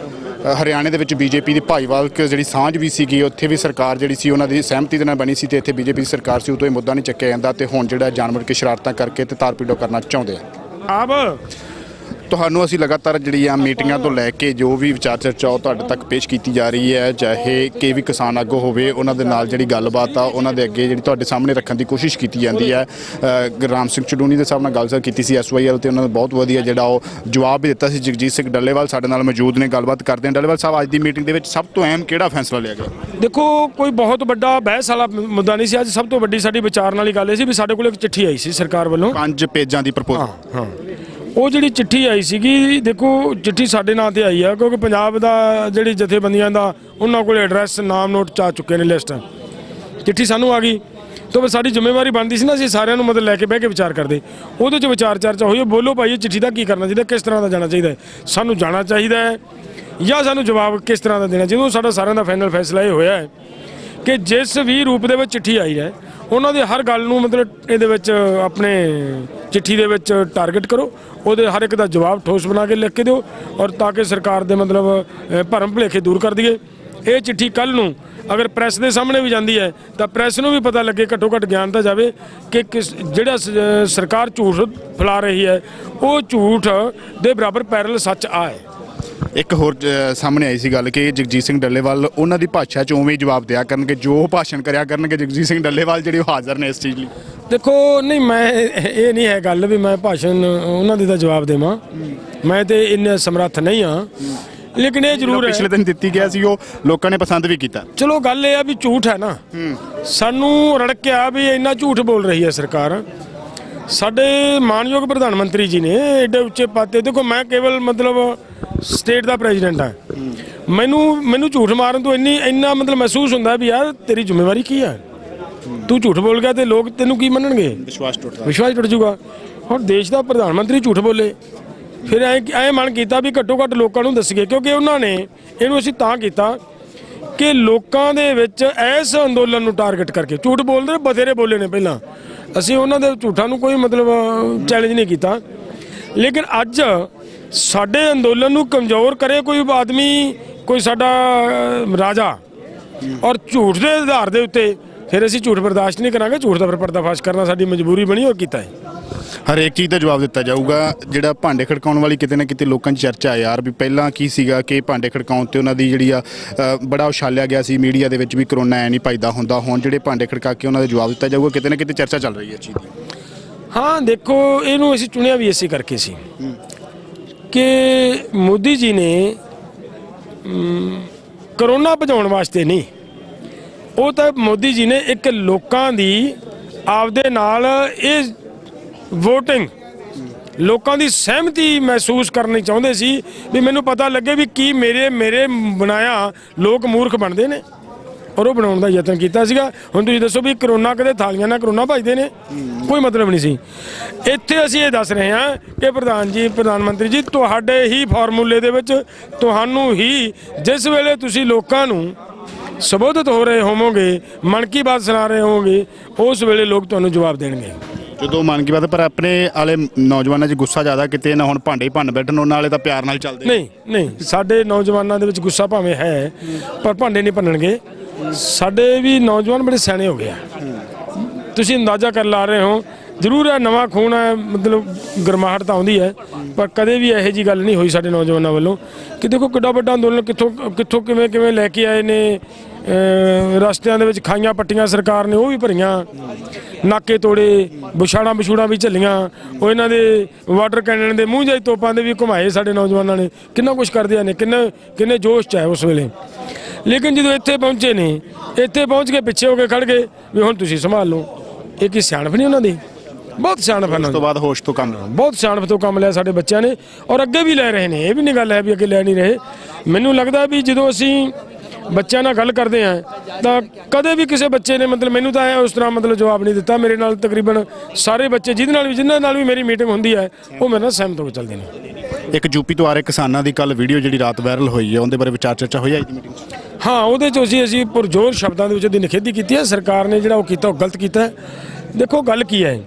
ਹਰਿਆਣੇ ਦੇ ਵਿੱਚ ਬੀਜੇਪੀ ਦੀ ਭਾਈਵਾਲ ਜਿਹੜੀ ਸਾਂਝ ਵੀ ਸੀਗੀ, ਉੱਥੇ ਵੀ ਸਰਕਾਰ ਜਿਹੜੀ ਸੀ ਉਹਨਾਂ ਦੀ ਸਹਿਮਤੀ ਦੇ ਨਾਲ ਬਣੀ ਸੀ ਤੇ ਇੱਥੇ ਬੀਜੇਪੀ ਦੀ ਸਰਕਾਰ ਸੀ, ਉਦੋਂ ਇਹ ਮੁੱਦਾ ਨਹੀਂ ਚੱਕਿਆ ਜਾਂਦਾ। ਤੇ ਹੁਣ ਜਿਹੜਾ ਜਾਨਵਰ ਕੇ ਸ਼ਰਾਰਤਾਂ ਕਰਕੇ ਤੇ ਤਾਰਪੀੜੋ ਕਰਨਾ ਚਾਹੁੰਦੇ ਆ। ਆਪ ਤੁਹਾਨੂੰ ਅਸੀਂ ਲਗਾਤਾਰ ਜਿਹੜੀ ਆ ਮੀਟਿੰਗਾਂ ਤੋਂ ਲੈ ਕੇ ਜੋ ਵੀ ਵਿਚਾਰ ਚਰਚਾ ਉਹ ਤੁਹਾਡੇ ਤੱਕ ਪੇਸ਼ ਕੀਤੀ ਜਾ ਰਹੀ ਹੈ, ਚਾਹੇ ਕਿ ਵੀ ਕਿਸਾਨ ਆਗੂ ਹੋਵੇ, ਉਹਨਾਂ ਦੇ ਨਾਲ ਜਿਹੜੀ ਗੱਲਬਾਤ ਆ ਉਹਨਾਂ ਦੇ ਅੱਗੇ ਜਿਹੜੀ ਤੁਹਾਡੇ ਸਾਹਮਣੇ ਰੱਖਣ ਦੀ ਕੋਸ਼ਿਸ਼ ਕੀਤੀ ਜਾਂਦੀ ਹੈ। ਗੁਰਨਾਮ ਸਿੰਘ ਚਲੂਨੀ ਦੇ ਸਾਹਿਬ ਨਾਲ ਗੱਲ ਕੀਤੀ ਸੀ ਐਸ ਵਾਈ ਐਲ ਤੇ ਉਹਨਾਂ ਨੇ ਬਹੁਤ ਵਧੀਆ ਜਿਹੜਾ ਉਹ ਜਵਾਬ ਵੀ ਦਿੱਤਾ ਸੀ। ਜਗਜੀਤ ਸਿੰਘ ਡੱਲੇਵਾਲ ਸਾਡੇ ਨਾਲ ਮੌਜੂਦ ਨੇ, ਗੱਲਬਾਤ ਕਰਦੇ ਹਾਂ। ਡੱਲੇਵਾਲ ਸਾਹਿਬ, ਅੱਜ ਦੀ ਮੀਟਿੰਗ ਦੇ ਵਿੱਚ ਸਭ ਤੋਂ ਅਹਿਮ ਕਿਹੜਾ ਫੈਸਲਾ ਲਿਆ ਗਿਆ? ਦੇਖੋ, ਕੋਈ ਬਹੁਤ ਵੱਡਾ ਬਹਿਸ ਵਾਲਾ ਮੁੱਦਾ ਨਹੀਂ ਸੀ। ਅੱਜ ਸਭ ਤੋਂ ਵੱਡੀ ਸਾਡੀ ਵਿਚਾਰਨ ਵਾਲੀ ਗੱਲ ਇਹ ਸੀ ਵੀ ਸਾਡੇ ਕੋਲ ਇੱਕ ਚਿੱਠੀ ਆਈ ਸੀ ਸਰਕਾਰ ਵੱਲੋਂ, ਪੰਜ ਪੇਜਾਂ ਦੀ ਪ੍ਰਪੋਜ਼ਲ। ਹਾਂ, ਉਹ ਜਿਹੜੀ ਚਿੱਠੀ ਆਈ ਸੀਗੀ, ਦੇਖੋ ਚਿੱਠੀ ਸਾਡੇ ਨਾਂ ਤੇ ਆਈ ਆ ਕਿਉਂਕਿ ਪੰਜਾਬ ਦਾ ਜਿਹੜੀ ਜਥੇਬੰਦੀਆਂ ਦਾ ਉਹਨਾਂ ਕੋਲ ਐਡਰੈਸ, ਨਾਮ ਨੋਟ ਚਾ ਚੁੱਕੇ ਨੇ, ਲਿਸਟ। ਚਿੱਠੀ ਸਾਨੂੰ ਆ ਗਈ ਤਾਂ ਫਿਰ ਸਾਡੀ ਜ਼ਿੰਮੇਵਾਰੀ ਬਣਦੀ ਸੀ ਨਾ, ਅਸੀਂ ਸਾਰਿਆਂ ਨੂੰ ਮਤਲਬ ਲੈ ਕੇ ਬਹਿ ਕੇ ਵਿਚਾਰ ਕਰਦੇ। ਉਹਦੇ 'ਚ ਵਿਚਾਰ ਚਰਚਾ ਹੋਈ, ਬੋਲੋ ਭਾਈ ਇਹ ਚਿੱਠੀ ਦਾ ਕੀ ਕਰਨਾ ਚਾਹੀਦਾ, ਕਿਸ ਤਰ੍ਹਾਂ ਦਾ ਜਾਣਾ ਚਾਹੀਦਾ ਹੈ, ਸਾਨੂੰ ਜਾਣਾ ਚਾਹੀਦਾ ਹੈ ਜਾਂ ਸਾਨੂੰ ਜਵਾਬ ਕਿਸ ਤਰ੍ਹਾਂ ਦਾ ਦੇਣਾ ਚਾਹੀਦਾ। ਸਾਡਾ ਸਾਰਿਆਂ ਦਾ ਫਾਈਨਲ ਫੈਸਲਾ ਇਹ ਹੋਇਆ ਹੈ ਕਿ ਜਿਸ ਵੀ ਰੂਪ ਦੇ ਵਿੱਚ ਚਿੱਠੀ ਆਈ ਹੈ ਉਹਨਾਂ ਦੇ ਹਰ ਗੱਲ ਨੂੰ ਮਤਲਬ ਇਹਦੇ ਵਿੱਚ ਆਪਣੇ ਚਿੱਠੀ ਦੇ ਵਿੱਚ ਟਾਰਗੇਟ ਕਰੋ, ਉਹਦੇ ਹਰ ਇੱਕ ਦਾ ਜਵਾਬ ਠੋਸ ਬਣਾ ਕੇ ਲਿਖ ਕੇ ਦਿਓ, ਔਰ ਤਾਂ ਕਿ ਸਰਕਾਰ ਦੇ ਮਤਲਬ ਭਰਮ ਭੁਲੇਖੇ ਦੂਰ ਕਰ ਦਈਏ। ਇਹ ਚਿੱਠੀ ਕੱਲ੍ਹ ਨੂੰ ਅਗਰ ਪ੍ਰੈਸ ਦੇ ਸਾਹਮਣੇ ਵੀ ਜਾਂਦੀ ਹੈ ਤਾਂ ਪ੍ਰੈਸ ਨੂੰ ਵੀ ਪਤਾ ਲੱਗੇ, ਘੱਟੋ ਘੱਟ ਗਿਆਨ ਤਾਂ ਜਾਵੇ ਕਿ ਕਿਸ ਜਿਹੜਾ ਸਰਕਾਰ ਝੂਠ ਫੈਲਾ ਰਹੀ ਹੈ ਉਹ ਝੂਠ ਦੇ ਬਰਾਬਰ ਪੈਰਲ ਸੱਚ ਆ ਹੈ। ਇੱਕ ਹੋਰ ਸਾਹਮਣੇ ਆਈ ਸੀ ਗੱਲ ਕਿ ਜਗਜੀਤ ਸਿੰਘ ਡੱਲੇਵਾਲ ਉਹਨਾਂ ਦੀ ਭਾਸ਼ਾ 'ਚ ਉਵੇਂ ਹੀ ਜਵਾਬ ਦਿਆ ਕਰਨਗੇ, ਜੋ ਭਾਸ਼ਣ ਕਰਿਆ ਕਰਨਗੇ ਜਗਜੀਤ ਸਿੰਘ ਡੱਲੇਵਾਲ ਜਿਹੜੇ ਉਹ ਹਾਜ਼ਰ ਨੇ ਇਸ ਚੀਜ਼ ਲਈ। ਦੇਖੋ, ਨਹੀਂ, ਮੈਂ ਇਹ ਨਹੀਂ ਹੈ ਗੱਲ ਵੀ ਮੈਂ ਭਾਸ਼ਣ ਉਹਨਾਂ ਦੇ ਦਾ ਜਵਾਬ ਦੇਵਾਂ, ਮੈਂ ਤੇ ਇੰਨੇ ਸਮਰੱਥ ਨਹੀਂ ਹਾਂ। ਲੇਕਿਨ ਇਹ ਜ਼ਰੂਰ ਹੈ ਪਿਛਲੇ ਦਿਨ ਦਿੱਤੀ ਗਿਆ ਸੀ, ਉਹ ਲੋਕਾਂ ਨੇ ਪਸੰਦ ਵੀ ਕੀਤਾ। ਚਲੋ, ਗੱਲ ਇਹ ਆ ਵੀ ਝੂਠ ਹੈ ਨਾ, ਸਾਨੂੰ ਰੜਕਿਆ ਵੀ ਇੰਨਾ ਝੂਠ ਬੋਲ ਰਹੀ ਹੈ ਸਰਕਾਰ। ਸਾਡੇ ਮਾਨਯੋਗ ਪ੍ਰਧਾਨ ਮੰਤਰੀ ਜੀ ਨੇ ਐਡੇ ਉੱਚੇ ਪਾਤੇ, ਦੇਖੋ ਮੈਂ ਕੇਵਲ ਮਤਲਬ ਸਟੇਟ ਦਾ ਪ੍ਰੈਜ਼ੀਡੈਂਟ ਹਾਂ, ਮੈਨੂੰ ਮੈਨੂੰ ਝੂਠ ਮਾਰਨ ਤੋਂ ਇੰਨੀ ਇੰਨਾ ਮਤਲਬ ਮਹਿਸੂਸ ਹੁੰਦਾ ਵੀ ਯਾਰ ਤੇਰੀ ਜ਼ਿੰਮੇਵਾਰੀ ਕੀ ਹੈ, ਤੂੰ ਝੂਠ ਬੋਲ ਗਿਆ ਤੇ ਲੋਕ ਤੈਨੂੰ ਕੀ ਮੰਨਣਗੇ, ਵਿਸ਼ਵਾਸ ਟੁੱਟਦਾ, ਵਿਸ਼ਵਾਸ ਟੁੱਟ ਜੂਗਾ। ਹੁਣ ਦੇਸ਼ ਦਾ ਪ੍ਰਧਾਨ ਮੰਤਰੀ ਝੂਠ ਬੋਲੇ ਫਿਰ ਐ ਐ ਮਨ ਕੀਤਾ ਵੀ ਘੱਟੋ ਘੱਟ ਲੋਕਾਂ ਨੂੰ ਦੱਸੀਏ, ਕਿਉਂਕਿ ਉਹਨਾਂ ਨੇ ਇਹਨੂੰ ਅਸੀਂ ਤਾਂ ਕੀਤਾ ਕਿ ਲੋਕਾਂ ਦੇ ਵਿੱਚ ਇਸ ਅੰਦੋਲਨ ਨੂੰ ਟਾਰਗੇਟ ਕਰਕੇ ਝੂਠ ਬੋਲਦੇ ਬਥੇਰੇ ਬੋਲੇ ਨੇ ਪਹਿਲਾਂ, ਅਸੀਂ ਉਹਨਾਂ ਦੇ ਝੂਠਾਂ ਨੂੰ ਕੋਈ ਮਤਲਬ ਚੈਲੰਜ ਨਹੀਂ ਕੀਤਾ, ਲੇਕਿਨ ਅੱਜ ਸਾਡੇ ਅੰਦੋਲਨ ਨੂੰ ਕਮਜ਼ੋਰ ਕਰੇ ਕੋਈ ਆਦਮੀ, ਕੋਈ ਸਾਡਾ ਰਾਜਾ, ਔਰ ਝੂਠ ਦੇ ਆਧਾਰ ਦੇ ਉੱਤੇ, ਫਿਰ ਅਸੀਂ ਝੂਠ ਬਰਦਾਸ਼ਤ ਨਹੀਂ ਕਰਾਂਗੇ। ਝੂਠ ਦਾ ਫਿਰ ਪਰਦਾਫਾਸ਼ ਕਰਨਾ ਸਾਡੀ ਮਜਬੂਰੀ ਬਣੀ, ਔਰ ਕੀਤਾ ਹੈ। ਹਰੇਕ ਚੀਜ਼ ਦਾ ਜਵਾਬ ਦਿੱਤਾ ਜਾਊਗਾ। ਜਿਹੜਾ ਭਾਂਡੇ ਖੜਕਾਉਣ ਵਾਲੀ ਕਿਤੇ ਨਾ ਕਿਤੇ ਲੋਕਾਂ 'ਚ ਚਰਚਾ ਹੈ ਯਾਰ, ਵੀ ਪਹਿਲਾਂ ਕੀ ਸੀਗਾ ਕਿ ਭਾਂਡੇ ਖੜਕਾਉਣ ਤੇ ਉਹਨਾਂ ਦੀ ਜਿਹੜੀ ਆ ਬੜਾ ਉਛਾਲਿਆ ਗਿਆ ਸੀ ਮੀਡੀਆ ਦੇ ਵਿੱਚ ਵੀ ਕਰੋਨਾ ਐ ਨਹੀਂ ਭਜਦਾ ਹੁੰਦਾ। ਹੁਣ ਜਿਹੜੇ ਭਾਂਡੇ ਖੜਕਾ ਕੇ ਉਹਨਾਂ ਦਾ ਜਵਾਬ ਦਿੱਤਾ ਜਾਊਗਾ, ਕਿਤੇ ਨਾ ਕਿਤੇ ਚਰਚਾ ਚੱਲ ਰਹੀ ਹੈ ਚੀਜ਼ ਦੀ। ਹਾਂ ਦੇਖੋ, ਇਹਨੂੰ ਅਸੀਂ ਚੁਣਿਆ ਵੀ ਇਸੇ ਕਰਕੇ ਸੀ ਕਿ ਮੋਦੀ ਜੀ ਨੇ ਕਰੋਨਾ ਭਜਾਉਣ ਵਾਸਤੇ ਨਹੀਂ, ਉਹ ਤਾਂ ਮੋਦੀ ਜੀ ਨੇ ਇੱਕ ਲੋਕਾਂ ਦੀ ਆਪਦੇ ਨਾਲ ਇਹ ਵੋਟਿੰਗ, ਲੋਕਾਂ ਦੀ ਸਹਿਮਤੀ ਮਹਿਸੂਸ ਕਰਨੀ ਚਾਹੁੰਦੇ ਸੀ ਵੀ ਮੈਨੂੰ ਪਤਾ ਲੱਗੇ ਵੀ ਕੀ ਮੇਰੇ ਮੇਰੇ ਬਣਾਇਆ ਲੋਕ ਮੂਰਖ ਬਣਦੇ ਨੇ, ਔਰ ਉਹ ਬਣਾਉਣ ਦਾ ਯਤਨ ਕੀਤਾ ਸੀਗਾ। ਹੁਣ ਤੁਸੀਂ ਦੱਸੋ ਵੀ ਕਰੋਨਾ ਕਦੇ ਥਾਲੀਆਂ ਨਾਲ ਕਰੋਨਾ ਭਜਦੇ ਨੇ? ਕੋਈ ਮਤਲਬ ਨਹੀਂ ਸੀ। ਇੱਥੇ ਅਸੀਂ ਇਹ ਦੱਸ ਰਹੇ ਹਾਂ ਕਿ ਪ੍ਰਧਾਨ ਜੀ, ਪ੍ਰਧਾਨ ਮੰਤਰੀ ਜੀ, ਤੁਹਾਡੇ ਹੀ ਫਾਰਮੂਲੇ ਦੇ ਵਿੱਚ ਤੁਹਾਨੂੰ ਹੀ ਜਿਸ ਵੇਲੇ ਤੁਸੀਂ ਲੋਕਾਂ ਨੂੰ ਸੰਬੋਧਿਤ ਹੋ ਰਹੇ ਹੋਵੋਗੇ, ਮਨ ਕੀ ਬਾਤ ਸੁਣਾ ਰਹੇ ਹੋਵੋਗੇ, ਉਸ ਵੇਲੇ ਲੋਕ ਤੁਹਾਨੂੰ ਜਵਾਬ ਦੇਣਗੇ। ਜਦੋਂ ਮਨ ਕੀ ਬਾਤ, ਪਰ ਆਪਣੇ ਵਾਲੇ ਨੌਜਵਾਨਾਂ 'ਚ ਗੁੱਸਾ ਜ਼ਿਆਦਾ, ਕਿਤੇ ਨਾ ਹੁਣ ਭਾਂਡੇ ਭੰਨ ਬੈਠਣ, ਉਹਨਾਂ ਵਾਲੇ ਤਾਂ ਪਿਆਰ ਨਾਲ ਚੱਲਦੇ। ਨਹੀਂ ਨਹੀਂ, ਸਾਡੇ ਨੌਜਵਾਨਾਂ ਦੇ ਵਿੱਚ ਗੁੱਸਾ ਭਾਵੇਂ ਹੈ, ਪਰ ਭਾਂਡੇ ਨਹੀਂ ਭੰਨਣਗੇ। ਸਾਡੇ ਵੀ ਨੌਜਵਾਨ ਬੜੇ ਸਿਆਣੇ ਹੋ ਗਏ ਆ, ਤੁਸੀਂ ਅੰਦਾਜ਼ਾ ਕਰ ਲਾ ਰਹੇ ਹੋ। ਜ਼ਰੂਰ ਹੈ ਨਵਾਂ ਖੂਨ ਹੈ, ਮਤਲਬ ਗਰਮਾਹਟ ਤਾਂ ਆਉਂਦੀ ਹੈ, ਪਰ ਕਦੇ ਵੀ ਇਹੋ ਜਿਹੀ ਗੱਲ ਨਹੀਂ ਹੋਈ ਸਾਡੇ ਨੌਜਵਾਨਾਂ ਵੱਲੋਂ ਕਿ ਦੇਖੋ ਕਿੱਡਾ ਵੱਡਾ ਅੰਦੋਲਨ ਕਿੱਥੋਂ ਕਿੱਥੋਂ ਕਿਵੇਂ ਕਿਵੇਂ ਲੈ ਕੇ ਆਏ ਨੇ। ਰਸਤਿਆਂ ਦੇ ਵਿੱਚ ਖਾਈਆਂ ਪੱਟੀਆਂ ਸਰਕਾਰ ਨੇ ਉਹ ਵੀ ਭਰੀਆਂ, ਨਾਕੇ ਤੋੜੇ, ਵਿਛਾੜਾਂ ਵਿਛੂੜਾਂ ਵੀ ਝੱਲੀਆਂ, ਉਹ ਇਹਨਾਂ ਦੇ ਵਾਟਰ ਕੈਨਨ ਦੇ ਮੂੰਹ ਜਾਈ ਤੋਪਾਂ ਦੇ ਵੀ ਘੁਮਾਏ ਸਾਡੇ ਨੌਜਵਾਨਾਂ ਨੇ। ਕਿੰਨਾ ਕੁਛ ਕਰਦੇ ਨੇ, ਕਿੰਨੇ ਕਿੰਨੇ ਜੋਸ਼ 'ਚ ਹੈ ਉਸ ਵੇਲੇ। ਲੇਕਿਨ ਜਦੋਂ ਇੱਥੇ ਪਹੁੰਚੇ ਨੇ, ਇੱਥੇ ਪਹੁੰਚ ਕੇ ਪਿੱਛੇ ਹੋ ਕੇ ਖੜ ਗਏ ਵੀ ਹੁਣ ਤੁਸੀਂ ਸੰਭਾਲ ਲਓ। ਇਹ ਕੀ ਸਿਆਣਪ ਨਹੀਂ ਉਹਨਾਂ ਦੀ? ਬਹੁਤ ਸਿਆਣਪ ਹੈ। ਉਸ ਤੋਂ ਬਾਅਦ ਹੋਸ਼ ਤੋਂ ਕੰਮ ਬਹੁਤ ਸਿਆਣਪ ਤੋਂ ਕੰਮ ਲਿਆ ਸਾਡੇ ਬੱਚਿਆਂ ਨੇ, ਔਰ ਅੱਗੇ ਵੀ ਲੈ ਰਹੇ ਨੇ। ਇਹ ਵੀ ਨਹੀਂ ਗੱਲ ਹੈ ਵੀ ਅੱਗੇ ਲੈ ਨਹੀਂ ਰਹੇ। ਮੈਨੂੰ ਲੱਗਦਾ ਵੀ ਜਦੋਂ ਅਸੀਂ ਬੱਚਿਆਂ ਨਾਲ ਗੱਲ ਕਰਦੇ ਹਾਂ ਤਾਂ ਕਦੇ ਵੀ ਕਿਸੇ ਬੱਚੇ ਨੇ ਮਤਲਬ ਮੈਨੂੰ ਤਾਂ ਐ ਉਸ ਤਰ੍ਹਾਂ ਮਤਲਬ ਜਵਾਬ ਨਹੀਂ ਦਿੱਤਾ। ਮੇਰੇ ਨਾਲ ਤਕਰੀਬਨ ਸਾਰੇ ਬੱਚੇ ਜਿਹਦੇ ਨਾਲ ਵੀ ਜਿਨ੍ਹਾਂ ਨਾਲ ਵੀ ਮੇਰੀ ਮੀਟਿੰਗ ਹੁੰਦੀ ਹੈ ਉਹ ਮੇਰੇ ਨਾਲ ਸਹਿਮਤ ਹੋ ਕੇ ਚੱਲਦੇ ਨੇ। ਇੱਕ ਯੂਪੀ ਤੋਂ ਆ ਰਹੇ ਕਿਸਾਨਾਂ ਦੀ ਕੱਲ ਵੀਡੀਓ ਜਿਹੜੀ ਰਾਤ ਵਾਇਰਲ ਹੋਈ ਹੈ, ਉਹਦੇ ਬਾਰੇ ਵਿਚਾਰ ਚਰਚਾ ਹੋਈ ਅੱਜ ਦੀ ਮੀਟਿੰਗ 'ਚ? ਹਾਂ, ਉਹਦੇ 'ਚ ਅਸੀਂ ਅਸੀਂ ਪੁਰਜੋਰ ਸ਼ਬਦਾਂ ਦੇ ਵਿੱਚ ਉਹਦੀ ਨਿਖੇਧੀ ਕੀਤੀ ਹੈ। ਸਰਕਾਰ ਨੇ ਜਿਹੜਾ ਉਹ ਕੀਤਾ ਉਹ ਗਲਤ ਕੀਤਾ। ਦੇਖੋ ਗੱਲ ਕੀ ਹੈ,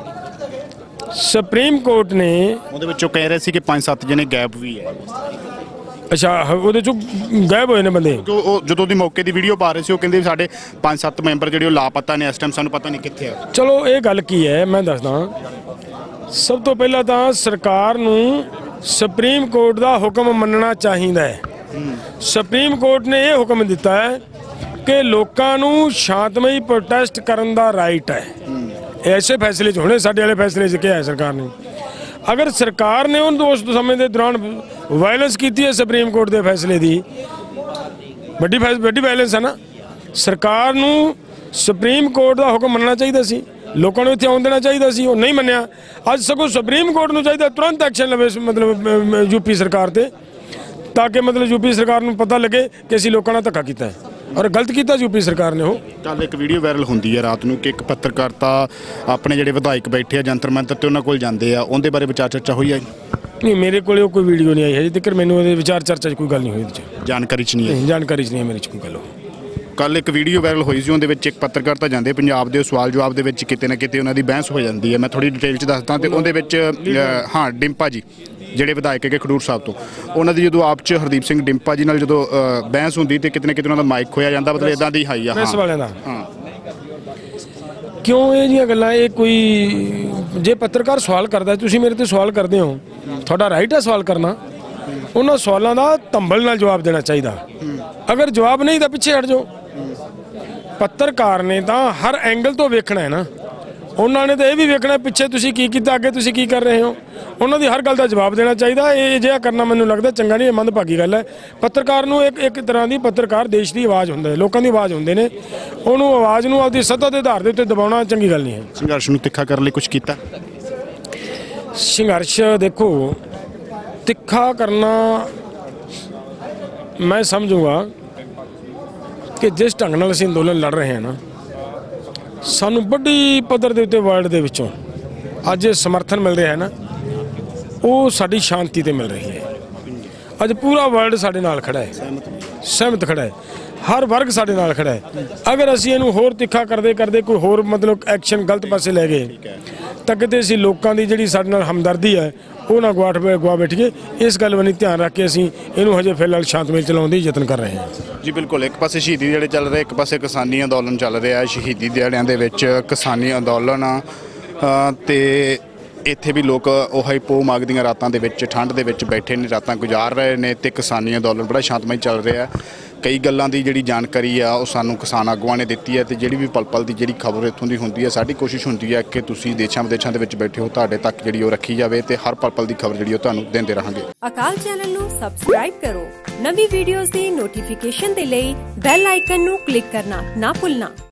ਸੁਪਰੀਮ ਕੋਰਟ ਨੇ ਉਹਦੇ ਵਿੱਚੋਂ ਕਹਿ ਰਹੇ ਸੀ ਕਿ ਪੰਜ ਸੱਤ ਜਣੇ ਗੈਪ ਵੀ ਹੈ। ਅੱਛਾ, ਉਹਦੇ ਚੋਂ ਗਾਇਬ ਹੋਏ ਨੇ ਬੰਦੇ? ਉਹ ਜਦੋਂ ਦੀ ਮੌਕੇ ਦੀ ਵੀਡੀਓ ਪਾ ਰਹੇ ਸੀ ਉਹ ਕਹਿੰਦੇ ਸਾਡੇ ਪੰਜ ਸੱਤ ਮੈਂਬਰ ਜਿਹੜੇ ਉਹ ਲਾਪਤਾ ਨੇ, ਇਸ ਟਾਈਮ ਸਾਨੂੰ ਪਤਾ ਨਹੀਂ ਕਿੱਥੇ ਆ। ਚਲੋ ਇਹ ਗੱਲ ਕੀ ਹੈ ਮੈਂ ਦੱਸਦਾ। ਸਭ ਤੋਂ ਪਹਿਲਾਂ ਤਾਂ ਸਰਕਾਰ ਨੂੰ ਸੁਪਰੀਮ ਕੋਰਟ ਦਾ ਹੁਕਮ ਮੰਨਣਾ ਚਾਹੀਦਾ ਹੈ। ਸੁਪਰੀਮ ਕੋਰਟ ਨੇ ਇਹ ਹੁਕਮ ਦਿੱਤਾ ਹੈ ਕਿ ਲੋਕਾਂ ਨੂੰ ਸ਼ਾਂਤਮਈ ਪ੍ਰੋਟੈਸਟ ਕਰਨ ਦਾ ਰਾਈਟ ਹੈ। ਐਸੇ ਫੈਸਲੇ 'ਚ ਹੋਣੇ, ਸਾਡੇ ਵਾਲੇ ਫੈਸਲੇ 'ਚ ਕਿਹਾ ਹੈ ਸਰਕਾਰ ਨੇ। ਅਗਰ ਸਰਕਾਰ ਨੇ ਉਹਨਾਂ ਉਸ ਸਮੇਂ ਦੇ ਦੌਰਾਨ ਵਾਇਲੈਂਸ ਕੀਤੀ ਹੈ ਸੁਪਰੀਮ ਕੋਰਟ ਦੇ ਫੈਸਲੇ ਦੀ, ਵੱਡੀ ਵੱਡੀ ਵਾਇਲੈਂਸ ਹੈ ਨਾ। ਸਰਕਾਰ ਨੂੰ ਸੁਪਰੀਮ ਕੋਰਟ ਦਾ ਹੁਕਮ ਮੰਨਣਾ ਚਾਹੀਦਾ ਸੀ, ਲੋਕਾਂ ਨੂੰ ਇੱਥੇ ਆਉਣ ਦੇਣਾ ਚਾਹੀਦਾ ਸੀ। ਉਹ ਨਹੀਂ ਮੰਨਿਆ। ਅੱਜ ਸਗੋਂ ਸੁਪਰੀਮ ਕੋਰਟ ਨੂੰ ਚਾਹੀਦਾ ਤੁਰੰਤ ਐਕਸ਼ਨ ਲਵੇ ਮਤਲਬ ਯੂਪੀ ਸਰਕਾਰ ਤੇ, ਤਾਂ ਕਿ ਮਤਲਬ ਯੂਪੀ ਸਰਕਾਰ ਨੂੰ ਪਤਾ ਲੱਗੇ ਕਿ ਅਸੀਂ ਲੋਕਾਂ ਨਾਲ ਧੱਕਾ ਕੀਤਾ ਹੈ ਔਰ ਗਲਤ ਕੀਤਾ ਯੂਪੀ ਸਰਕਾਰ ਨੇ। ਉਹ ਕੱਲ ਇੱਕ ਵੀਡੀਓ ਵਾਇਰਲ ਹੁੰਦੀ ਹੈ ਰਾਤ ਨੂੰ ਕਿ ਇੱਕ ਪੱਤਰਕਾਰਤਾ ਆਪਣੇ ਜਿਹੜੇ ਵਿਧਾਇਕ ਬੈਠੇ ਆ ਜੰਤਰ ਮੰਤਰ ਤੇ ਉਹਨਾਂ ਕੋਲ ਜਾਂਦੇ ਆ, ਉਹਦੇ ਬਾਰੇ ਵਿਚਾਰ ਚਰਚਾ ਹੋਈ ਹੈ? ਨਹੀਂ, ਮੇਰੇ ਕੋਲ ਉਹ ਕੋਈ ਵੀਡੀਓ ਨਹੀਂ ਆਈ ਹੈ ਤੱਕ। ਮੈਨੂੰ ਉਹਦੇ ਵਿਚਾਰ ਚਰਚਾ 'ਚ ਕੋਈ ਗੱਲ ਨਹੀਂ ਹੋਈ, ਉਹਦੇ 'ਚ ਜਾਣਕਾਰੀ 'ਚ ਨਹੀਂ ਹੈ। ਜਾਣਕਾਰੀ 'ਚ ਨਹੀਂ ਹੈ ਮੇਰੇ 'ਚ ਕੋਈ ਗੱਲ। ਕੱਲ ਇੱਕ ਵੀਡੀਓ ਵਾਇਰਲ ਹੋਈ ਸੀ, ਉਹਦੇ ਵਿੱਚ ਇੱਕ ਪੱਤਰਕਾਰਤਾ ਜਾਂਦੇ ਪੰਜਾਬ ਦੇ ਸਵਾਲ ਜਵਾਬ ਦੇ ਵਿੱਚ ਕਿਤੇ ਨਾ ਕਿਤੇ ਉਹਨਾਂ ਦੀ ਬਹਿਸ ਹੋ ਜਾਂਦੀ ਹੈ। ਮੈਂ ਥੋੜੀ ਡਿਟੇਲ 'ਚ ਦੱਸਦਾ। ਤੇ ਉਹਦੇ ਵਿੱਚ ਹਾਂ ਡਿੰਪਾ ਜੀ ਜਿਹੜੇ ਵਿਧਾਇਕ ਹੈਗੇ ਖਡੂਰ ਸਾਹਿਬ ਤੋਂ, ਉਹਨਾਂ ਦੀ ਜਦੋਂ ਆਪ 'ਚ ਹਰਦੀਪ ਸਿੰਘ ਡਿੰਪਾ ਜੀ ਨਾਲ ਜਦੋਂ ਬਹਿਸ ਹੁੰਦੀ ਤੇ ਕਿਤੇ ਨਾ ਕਿਤੇ ਉਹਨਾਂ ਦਾ ਮਾਈਕ ਖੋਇਆ ਜਾਂਦਾ, ਮਤਲਬ ਇਦਾਂ ਦੀ ਹਾਈ ਆ ਪ੍ਰੈਸ ਵਾਲਿਆਂ ਦਾ। ਹਾਂ, ਕਿਉਂ ਇਹ ਜਿਹੀਆਂ ਗੱਲਾਂ? ਇਹ ਕੋਈ ਜੇ ਪੱਤਰਕਾਰ ਸਵਾਲ ਕਰਦਾ, ਤੁਸੀਂ ਮੇਰੇ ਤੇ ਸਵਾਲ ਕਰਦੇ ਹੋ, ਤੁਹਾਡਾ ਰਾਈਟ ਹੈ ਸਵਾਲ ਕਰਨਾ। ਉਹਨਾਂ ਸਵਾਲਾਂ ਦਾ ਧੰਬਲ ਨਾਲ ਜਵਾਬ ਦੇਣਾ ਚਾਹੀਦਾ। ਅਗਰ ਜਵਾਬ ਨਹੀਂ ਤਾਂ ਪਿੱਛੇ ਹਟ ਜਾਓ। ਪੱਤਰਕਾਰ ਨੇ ਤਾਂ ਹਰ ਐਂਗਲ ਤੋਂ ਵੇਖਣਾ ਹੈ ਨਾ। ਉਹਨਾਂ ਨੇ ਤਾਂ ਇਹ ਵੀ ਵੇਖਣਾ ਪਿੱਛੇ ਤੁਸੀਂ ਕੀ ਕੀਤਾ, ਅੱਗੇ ਤੁਸੀਂ ਕੀ ਕਰ ਰਹੇ ਹੋ। ਉਹਨਾਂ ਦੀ ਹਰ ਗੱਲ ਦਾ ਜਵਾਬ ਦੇਣਾ ਚਾਹੀਦਾ। ਇਹ ਜਿਹਾ ਕਰਨਾ ਮੈਨੂੰ ਲੱਗਦਾ ਚੰਗਾ ਨਹੀਂ, ਇਹ ਮੰਦਭਾਗੀ ਗੱਲ ਹੈ। ਪੱਤਰਕਾਰ ਨੂੰ ਇੱਕ ਇੱਕ ਤਰ੍ਹਾਂ ਦੀ ਪੱਤਰਕਾਰ ਦੇਸ਼ ਦੀ ਆਵਾਜ਼ ਹੁੰਦਾ ਹੈ, ਲੋਕਾਂ ਦੀ ਆਵਾਜ਼ ਹੁੰਦੇ ਨੇ। ਉਹਨੂੰ ਆਵਾਜ਼ ਨੂੰ ਆਪਦੀ ਸੱਤਾ ਦੇ ਆਧਾਰ ਦੇ ਉੱਤੇ ਦਬਾਉਣਾ ਚੰਗੀ ਗੱਲ ਨਹੀਂ ਹੈ। ਸੰਘਰਸ਼ ਨੂੰ ਤਿੱਖਾ ਕਰਨ ਲਈ ਕੁਝ ਕੀਤਾ? ਸੰਘਰਸ਼ ਦੇਖੋ ਤਿੱਖਾ ਕਰਨਾ ਮੈਂ ਸਮਝੂਗਾ ਕਿ ਜਿਸ ਢੰਗ ਨਾਲ ਅਸੀਂ ਅੰਦੋਲਨ ਲੜ ਰਹੇ ਹਾਂ ਨਾ, ਸਾਨੂੰ ਵੱਡੀ ਪੱਧਰ ਦੇ ਉੱਤੇ ਵਰਲਡ ਦੇ ਵਿੱਚੋਂ ਅੱਜ ਇਹ ਸਮਰਥਨ ਮਿਲ ਰਿਹਾ ਹੈ ਨਾ, ਉਹ ਸਾਡੀ ਸ਼ਾਂਤੀ ਤੇ ਮਿਲ ਰਹੀ ਹੈ। ਅੱਜ ਪੂਰਾ ਵਰਲਡ ਸਾਡੇ ਨਾਲ ਖੜਾ ਹੈ, ਸਹਿਮਤ ਖੜਾ ਹੈ, ਹਰ ਵਰਗ ਸਾਡੇ ਨਾਲ ਖੜਾ ਹੈ। ਅਗਰ ਅਸੀਂ ਇਹਨੂੰ ਹੋਰ ਤਿੱਖਾ ਕਰਦੇ ਕਰਦੇ ਕੋਈ ਹੋਰ ਮਤਲਬ ਐਕਸ਼ਨ ਗਲਤ ਪਾਸੇ ਲੈ ਗਏ ਤਾਂ ਕਿਤੇ ਅਸੀਂ ਲੋਕਾਂ ਦੀ ਜਿਹੜੀ ਸਾਡੇ ਨਾਲ ਹਮਦਰਦੀ ਹੈ ਉਹ ਨਾ ਗਵਾਠ ਗਵਾ ਬੈਠੀਏ। ਇਸ ਗੱਲ ਵੱਲ ਧਿਆਨ ਰੱਖ ਕੇ ਅਸੀਂ ਇਹਨੂੰ ਹਜੇ ਫਿਲਹਾਲ ਸ਼ਾਂਤਮਈ ਚਲਾਉਣ ਦੀ ਯਤਨ ਕਰ ਰਹੇ ਹਾਂ। ਜੀ ਬਿਲਕੁਲ, ਇੱਕ ਪਾਸੇ ਸ਼ਹੀਦੀ ਦਿਹਾੜੇ ਚੱਲ ਰਹੇ, ਇੱਕ ਪਾਸੇ ਕਿਸਾਨੀ ਅੰਦੋਲਨ ਚੱਲ ਰਿਹਾ। ਸ਼ਹੀਦੀ ਦਿਹਾੜਿਆਂ ਦੇ ਵਿੱਚ ਕਿਸਾਨੀ ਅੰਦੋਲਨ ਤੇ ਇੱਥੇ ਵੀ ਲੋਕ ਉਹੀ ਪੋ ਮਾਘ ਦੀਆਂ ਰਾਤਾਂ ਦੇ ਵਿੱਚ ਠੰਡ ਦੇ ਵਿੱਚ ਬੈਠੇ ਨੇ, ਰਾਤਾਂ ਗੁਜ਼ਾਰ ਰਹੇ ਨੇ ਤੇ ਕਿਸਾਨੀ ਅੰਦੋਲਨ ਬੜਾ ਸ਼ਾਂਤਮਈ ਚੱਲ ਰਿਹਾ। ਕਈ ਗੱਲਾਂ ਦੀ ਜਿਹੜੀ ਜਾਣਕਾਰੀ ਆ ਉਹ ਸਾਨੂੰ ਕਿਸਾਨ ਆਗੂਆਂ ਨੇ ਦਿੱਤੀ ਹੈ ਤੇ ਜਿਹੜੀ ਵੀ ਪਲ ਪਲ ਦੀ ਜਿਹੜੀ ਖਬਰ ਇੱਥੋਂ ਦੀ ਹੁੰਦੀ ਹੈ, ਸਾਡੀ ਕੋਸ਼ਿਸ਼ ਹੁੰਦੀ ਹੈ ਕਿ ਤੁਸੀਂ ਦੇਸ਼ਾਂ ਵਿਦੇਸ਼ਾਂ ਦੇ ਵਿੱਚ ਬੈਠੇ ਹੋ, ਤੁਹਾਡੇ ਤੱਕ ਜਿਹੜੀ ਉਹ ਰੱਖੀ ਜਾਵੇ ਤੇ ਹਰ ਪਲ ਪਲ ਦੀ ਖਬਰ ਜਿਹੜੀ ਉਹ ਤੁਹਾਨੂੰ ਦਿੰਦੇ ਰਹਾਂਗੇ। ਅਕਾਲ ਚੈਨਲ ਨੂੰ ਸਬਸਕ੍ਰਾਈਬ ਕਰੋ, ਨਵੀਂ ਵੀਡੀਓਜ਼ ਦੀ ਨੋਟੀਫਿਕੇਸ਼ਨ ਦੇ ਲਈ ਬੈਲ ਆਈਕਨ ਨੂੰ ਕਲਿੱਕ ਕਰਨਾ ਨਾ ਭੁੱਲਣਾ।